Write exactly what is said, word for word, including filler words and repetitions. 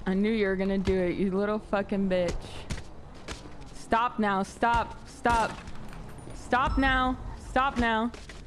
I knew you were gonna do it, you little fucking bitch. Stop now. Stop. Stop. Stop now. Stop now.